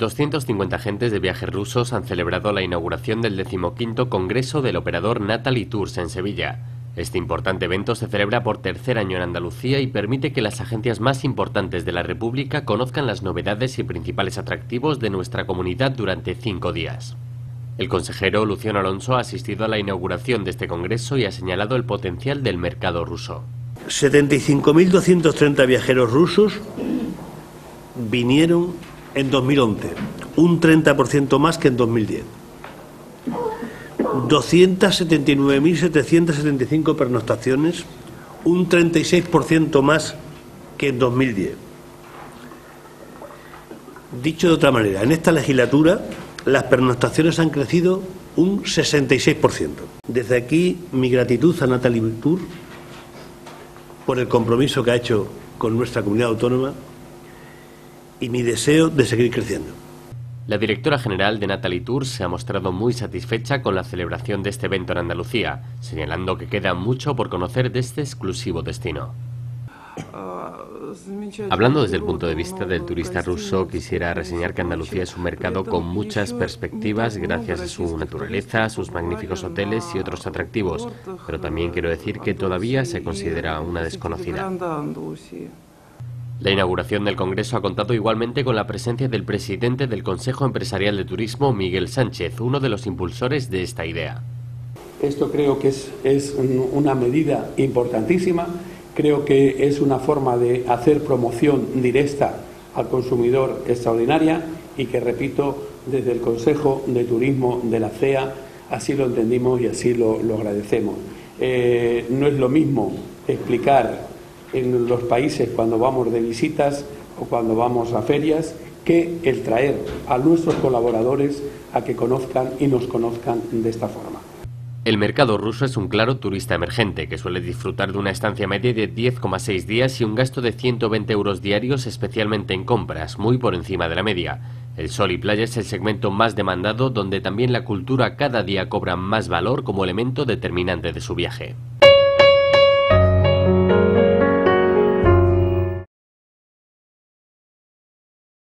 250 agentes de viajes rusos han celebrado la inauguración del 15º Congreso del Operador Natalie Tours en Sevilla. Este importante evento se celebra por tercer año en Andalucía y permite que las agencias más importantes de la República conozcan las novedades y principales atractivos de nuestra comunidad durante 5 días. El consejero Luciano Alonso ha asistido a la inauguración de este congreso y ha señalado el potencial del mercado ruso. 75.230 viajeros rusos vinieron en 2011, un 30% más que en 2010. 279.775 pernoctaciones, un 36% más que en 2010. Dicho de otra manera, en esta legislatura las pernoctaciones han crecido un 66%. Desde aquí mi gratitud a Natalie Tours por el compromiso que ha hecho con nuestra comunidad autónoma y mi deseo de seguir creciendo. La directora general de Natalie Tours se ha mostrado muy satisfecha con la celebración de este evento en Andalucía, señalando que queda mucho por conocer de este exclusivo destino. Hablando desde el punto de vista del turista ruso, quisiera reseñar que Andalucía es un mercado con muchas perspectivas gracias a su naturaleza, sus magníficos hoteles y otros atractivos, pero también quiero decir que todavía se considera una desconocida. La inauguración del Congreso ha contado igualmente con la presencia del presidente del Consejo Empresarial de Turismo, Miguel Sánchez, uno de los impulsores de esta idea. Esto creo que es una medida importantísima, creo que es una forma de hacer promoción directa al consumidor extraordinaria y que, repito, desde el Consejo de Turismo de la CEA así lo entendimos y así lo agradecemos. No es lo mismo explicar en los países cuando vamos de visitas o cuando vamos a ferias que el traer a nuestros colaboradores a que conozcan y nos conozcan de esta forma. El mercado ruso es un claro turista emergente que suele disfrutar de una estancia media de 10,6 días y un gasto de 120 euros diarios, especialmente en compras, muy por encima de la media. El sol y playa es el segmento más demandado, donde también la cultura cada día cobra más valor como elemento determinante de su viaje.